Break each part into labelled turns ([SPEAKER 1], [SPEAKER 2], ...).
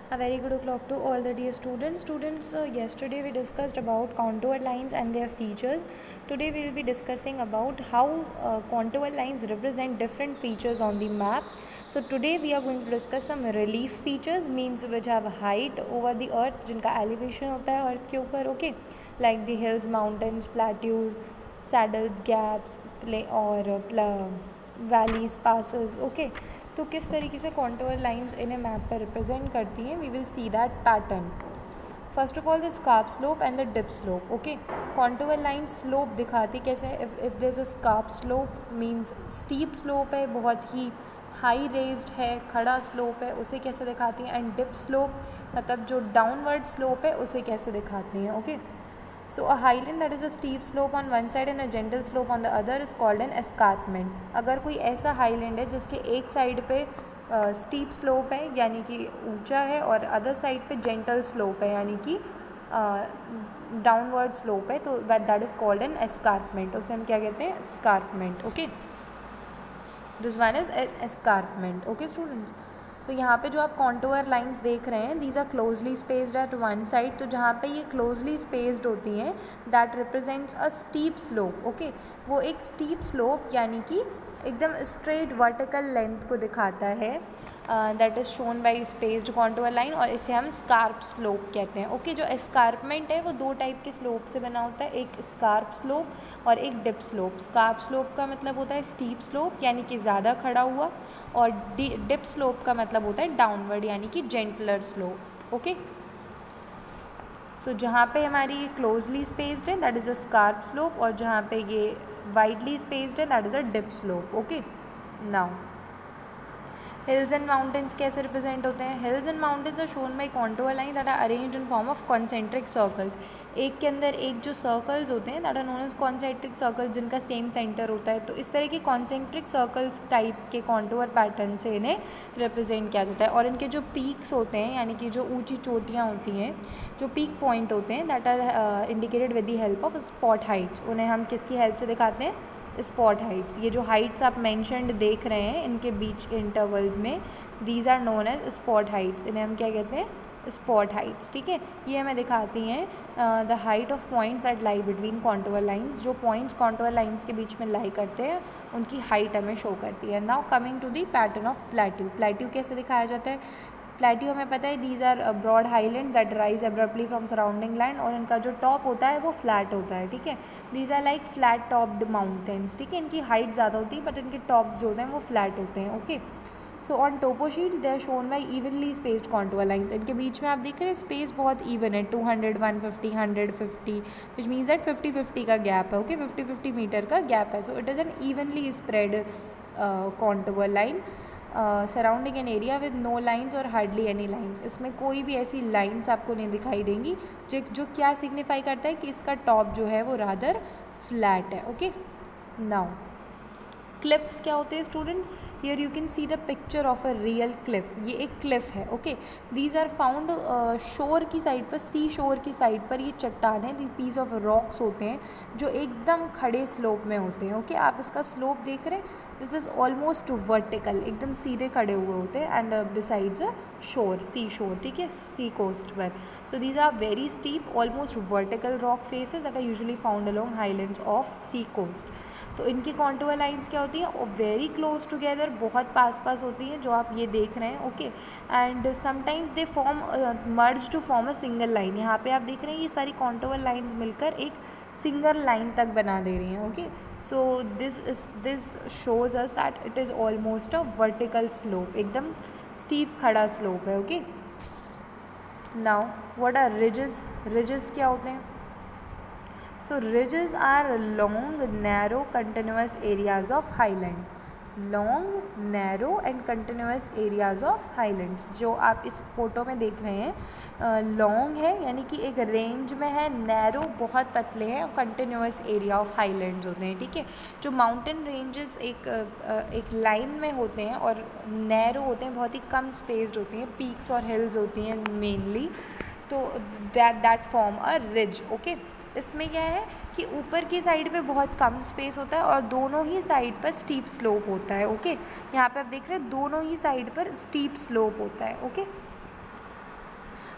[SPEAKER 1] A very good o'clock to all the dear students. Yesterday we discussed about contour lines and their features. Today we will be discussing about how contour lines represent different features on the map. So today we are going to discuss some relief features, means which have height over the earth, जिनका elevation होता है earth के ऊपर, okay, like the hills, mountains, plateaus, saddles, gaps, और valleys, passes, okay. तो किस तरीके से कॉन्टोर लाइंस इन्हें मैप पर रिप्रेजेंट करती हैं, we will see that pattern. First of all the scarp slope and the dip slope. Okay, contour line slope दिखाती कैसे, if there is a scarp slope means steep slope है, बहुत ही high raised है, खड़ा slope है, उसे कैसे दिखाती हैं. एंड डिप स्लोप मतलब जो डाउनवर्ड स्लोप है उसे कैसे दिखाती हैं. Okay, so a highland that is a steep slope on one side and a gentle slope on the other is called an escarpment. अगर कोई ऐसा हाईलैंड है जिसके एक साइड पे स्टीप स्लोप है यानी कि ऊंचा है और अदर साइड पे जेंटल स्लोप है यानी कि डाउनवर्ड स्लोप है, तो that is called an escarpment. उसे हम क्या कहते हैं, escarpment. Okay, this one is escarpment. Okay students, तो यहाँ पे जो आप कॉन्टोर लाइंस देख रहे हैं, these are closely spaced at one side. तो जहाँ पे ये क्लोजली स्पेस्ड होती हैं that represents a steep slope. Okay, वो एक स्टीप स्लोप यानी कि एकदम स्ट्रेट वर्टिकल लेंथ को दिखाता है, that is shown by spaced contour line, और इसे हम स्कार्प स्लोप कहते हैं. ओके, जो एस्कारपमेंट है वो दो टाइप के स्लोप से बना होता है, एक स्कार्प स्लोप और एक डिप स्लोप. स्कार्प स्लोप का मतलब होता है स्टीप स्लोप यानी कि ज़्यादा खड़ा हुआ, और डिप स्लोप का मतलब होता है डाउनवर्ड यानी कि जेंटलर स्लोप. ओके, तो जहाँ पे हमारी क्लोजली स्पेस्ड है that is a scarp slope, और जहाँ पे ये वाइडली स्पेस्ड है that is a dip slope. Okay, now hills and mountains कैसे रिप्रेजेंट होते हैं. Hills and mountains are shown by contour line that are arranged in form of concentric circles. एक के अंदर एक जो सर्कल्स होते हैं that are known as concentric circles, जिनका सेम सेंटर होता है. तो इस तरह के कॉन्सेंट्रिक सर्कल्स टाइप के कॉन्टोर पैटर्न से इन्हें रिप्रेजेंट किया जाता है. और इनके जो पीक्स होते हैं यानी कि जो ऊंची चोटियाँ होती हैं, जो पीक पॉइंट होते हैं that are indicated with the help of spot heights. उन्हें हम किसकी हेल्प से दिखाते हैं, स्पॉट हाइट्स. ये जो हाइट्स आप मेंशन्ड देख रहे हैं इनके बीच इंटरवल्स में, these are known as spot heights. इन्हें हम क्या कहते हैं, स्पॉट हाइट्स. ठीक है, ये हमें दिखाती हैं the height of points that lie between contour lines. जो पॉइंट्स कॉन्टोर लाइंस के बीच में लाई करते हैं उनकी हाइट हमें शो करती है. Now coming to the pattern of plateau. Plateau कैसे दिखाया जाता है. प्लेट्यू हमें पता है these are broad highland that rise abruptly from surrounding land, और इनका जो टॉप होता है वो फ्लैट होता है. ठीक है, these are like flat topped mountains. ठीक है, इनकी हाइट ज़्यादा होती है बट इनके टॉप्स जो होते हैं वो फ्लैट होते हैं. Okay, so on topo sheets they are shown by evenly spaced contour lines. इनके बीच में आप देख रहे हैं स्पेस बहुत इवन है, 200, 150, 150, विच मीन्स दैट 50-50 का गैप है. ओके, 50-50 मीटर का गैप है. So it is an evenly spread contour line surrounding an area with no lines और हार्डली एनी लाइन्स. इसमें कोई भी ऐसी लाइन्स आपको नहीं दिखाई देंगी, जो क्या सिग्निफाई करता है कि इसका टॉप जो है वो रादर फ्लैट है. ओके, नाउ क्लिफ्स क्या होते हैं students. Here you can see the picture of a real cliff. ये एक क्लिफ है. ओके, दीज आर फाउंड शोर की साइड पर, सी शोर की साइड पर ये चट्टानें, दी पीस ऑफ रॉक्स होते हैं जो एकदम खड़े स्लोप में होते हैं. ओके, आप इसका स्लोप देख रहे हैं, दिस इज़ ऑलमोस्ट वर्टिकल, एकदम सीधे खड़े हुए होते हैं. एंड बिसाइड्स अ शोर, सी शोर. ठीक है, सी कोस्ट पर. तो these are very steep almost vertical rock faces that are usually found along highlands of sea coast. तो इनकी कॉन्टोर लाइंस क्या होती हैं, और वेरी क्लोज टुगेदर, बहुत पास पास होती हैं जो आप ये देख रहे हैं. Okay, and sometimes they form merge to form a single line. यहाँ पे आप देख रहे हैं ये सारी कॉन्टोर लाइंस मिलकर एक सिंगल लाइन तक बना दे रही हैं. Okay, so this shows us that it is almost a vertical slope, एकदम स्टीप खड़ा स्लोप है. Okay, now what are ridges. Ridges क्या होते हैं. So ridges are long, narrow, continuous areas of highland. Long, narrow and continuous areas of highlands. जो आप इस photo में देख रहे हैं, लॉन्ग है यानी कि एक रेंज में है, नैरो बहुत पतले हैं, और कंटिन्यूस एरिया ऑफ हाईलैंड्स होते हैं. ठीक है, जो माउंटेन रेंजेस एक लाइन में होते हैं और नैरो होते हैं, बहुत ही कम स्पेस्ड होती हैं, पीक्स और हिल्स होती हैं मेनली, तो that form a ridge. Okay, इसमें क्या है कि ऊपर की साइड पे बहुत कम स्पेस होता है और दोनों ही साइड पर स्टीप स्लोप होता है. ओके, यहाँ पे आप देख रहे हैं दोनों ही साइड पर स्टीप स्लोप होता है. Okay,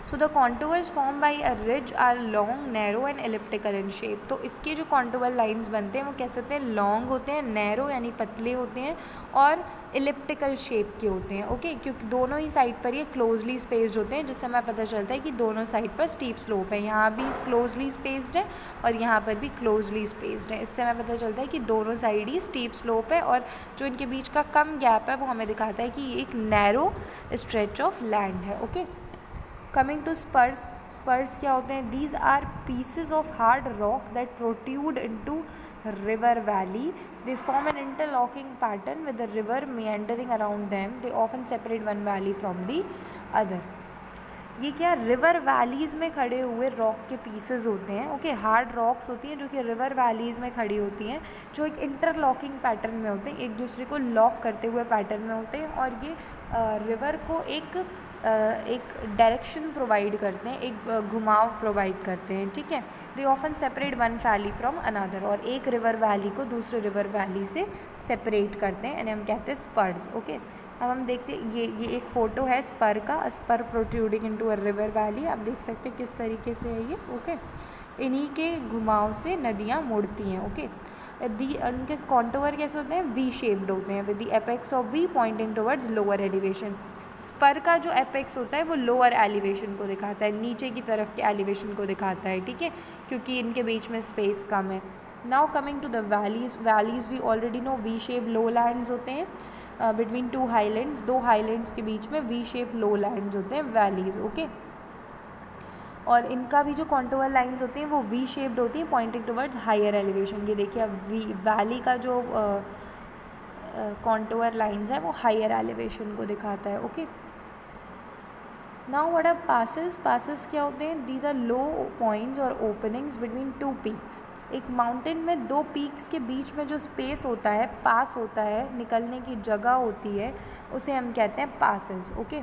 [SPEAKER 1] so the contours form by a ridge are long, narrow and elliptical in shape. तो इसके जो कॉन्टूअर लाइंस बनते हैं वो कैसे होते हैं, लॉन्ग होते हैं, नैरो यानी पतले होते हैं, और इलिप्टिकल शेप के होते हैं। ओके, क्योंकि दोनों ही साइड पर ये क्लोजली स्पेस्ड होते हैं, जिससे हमें पता चलता है कि दोनों साइड पर स्टीप स्लोप है। यहाँ भी क्लोजली स्पेस्ड है और यहाँ पर भी क्लोजली स्पेस्ड है। इससे हमें पता चलता है कि दोनों साइड ही स्टीप स्लोप है, और जो इनके बीच का कम गैप है वो हमें दिखाता है कि ये एक नैरो स्ट्रेच ऑफ लैंड है। Okay, coming to spurs. Spurs क्या होते हैं, these are pieces of hard rock that protrude into river valley. They form an interlocking pattern with the river meandering around them. They often separate one valley from the other. ये क्या river valleys में खड़े हुए rock के pieces होते हैं। Okay, hard rocks होती हैं जो कि रिवर वैलीज़ में खड़ी होती हैं, जो एक इंटरलॉकिंग पैटर्न में होते हैं, एक दूसरे को लॉक करते हुए पैटर्न में होते हैं, और ये रिवर को एक डायरेक्शन प्रोवाइड करते हैं, एक घुमाव प्रोवाइड करते हैं। ठीक है, they often separate one valley from another, और एक रिवर वैली को दूसरे रिवर वैली से सेपरेट करते हैं, इन्हें हम कहते हैं स्पर्स। ओके, अब हम देखते हैं ये एक फ़ोटो है स्पर का, spur protruding into a river valley. आप देख सकते हैं किस तरीके से है ये। ओके, इन्हीं के घुमाव से नदियाँ मुड़ती हैं। ओके, उनके कॉन्टूअर कैसे होते हैं, वी शेप्ड होते हैं, with the apex of V pointing towards lower elevation. Spur का जो एपेक्स होता है वो लोअर एलिवेशन को दिखाता है, नीचे की तरफ के एलिवेशन को दिखाता है। ठीक है, क्योंकि इनके बीच में स्पेस कम है। Now coming to the valleys. Valleys we already know V shape low lands होते हैं बिटवीन टू हाईलैंड्स, दो हाईलैंड्स के बीच में वी शेप लो लैंड्स होते हैं वैलीज़। ओके, और इनका भी जो कॉन्टूअर लाइंस होती हैं वो वी शेप्ड होती हैं पॉइंटिंग टुवर्ड्स हायर एलिवेशन। ये देखिए अब वैली का जो कॉन्टूअर लाइंस है वो हायर एलिवेशन को दिखाता है। Okay, now what are passes. Passes क्या होते हैं, दीज आर लो पॉइंट्स और ओपनिंग्स बिटवीन टू पीक्स। एक माउंटेन में दो पीक्स के बीच में जो स्पेस होता है, पास होता है, निकलने की जगह होती है, उसे हम कहते हैं passes. Okay,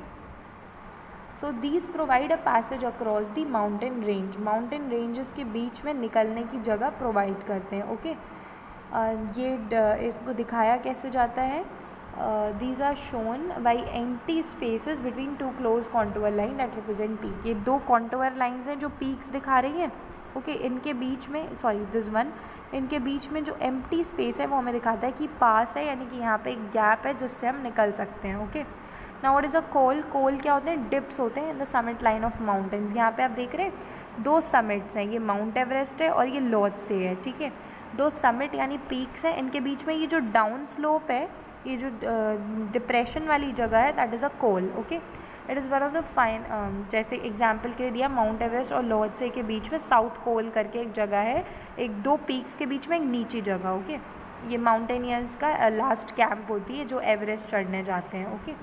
[SPEAKER 1] so these provide a passage across the mountain range. Mountain ranges के बीच में निकलने की जगह प्रोवाइड करते हैं। ओके, ये इसको दिखाया कैसे जाता है, these are shown by empty spaces between two close contour line that represent peak. ये दो कॉन्टूअर लाइंस हैं जो पीक्स दिखा रही हैं। ओके, इनके बीच में दिस वन, इनके बीच में जो एम्प्टी स्पेस है वो हमें दिखाता है कि पास है, यानी कि यहाँ पे एक गैप है जिससे हम निकल सकते हैं। Okay, now what is a col. Col क्या होते हैं, डिप्स होते हैं in the summit line of mountains. यहाँ पे आप देख रहे हैं दो समिट्स हैं, ये माउंट एवरेस्ट है और ये लोत्से है। ठीक है, दो समिट यानी पीक्स हैं, इनके बीच में ये जो डाउन स्लोप है, ये जो डिप्रेशन वाली जगह है, that is a col. Okay, it is one of the fine, जैसे एग्जाम्पल के लिए दिया माउंट एवरेस्ट और लोत्से के बीच में साउथ कोल करके एक जगह है, एक दो पीक्स के बीच में एक नीची जगह। ओके, ये माउंटेनियर्स का लास्ट कैंप होती है जो एवरेस्ट चढ़ने जाते हैं। Okay,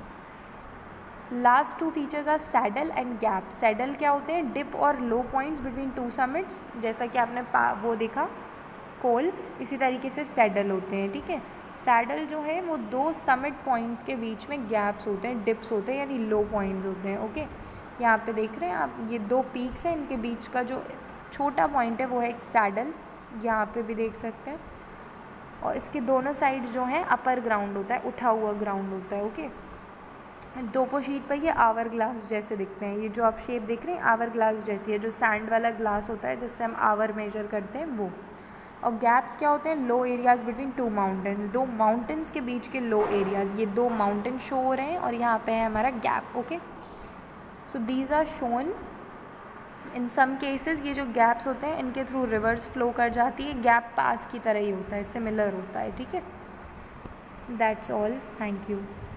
[SPEAKER 1] last two features are saddle and gap. Saddle क्या होते हैं, डिप और low points between two summits, जैसा कि आपने वो देखा कोल, इसी तरीके से सैडल होते हैं। ठीक है, सैडल जो है वो दो समिट पॉइंट्स के बीच में गैप्स होते हैं, डिप्स होते हैं यानी लो पॉइंट्स होते हैं। ओके, यहाँ पे देख रहे हैं आप, ये दो पीक्स हैं, इनके बीच का जो छोटा पॉइंट है वो है एक सैडल, यहाँ पे भी देख सकते हैं, और इसके दोनों साइड जो हैं अपर ग्राउंड होता है, उठा हुआ ग्राउंड होता है। ओके, टोपो शीट पर ये आवर ग्लास जैसे दिखते हैं, ये जो आप शेप देख रहे हैं आवर ग्लास जैसी है, जो सैंड वाला ग्लास होता है जिससे हम आवर मेजर करते हैं वो। और गैप्स क्या होते हैं, low areas between two mountains, दो माउंटेन्स के बीच के लो एरियाज़। ये दो माउंटेन शो हो रहे हैं और यहाँ पे है हमारा gap. Okay, so these are shown in some cases. ये जो गैप्स होते हैं इनके थ्रू रिवर्स फ्लो कर जाती है, गैप पास की तरह ही होता है, सिमिलर होता है। ठीक है, दैट्स ऑल, थैंक यू।